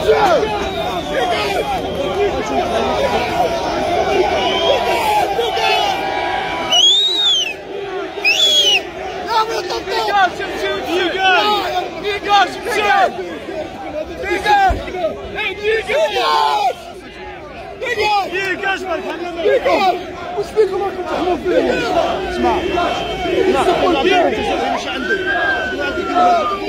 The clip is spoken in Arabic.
وش فيكم راكم تحموا فيه؟ اسمع، مش عندك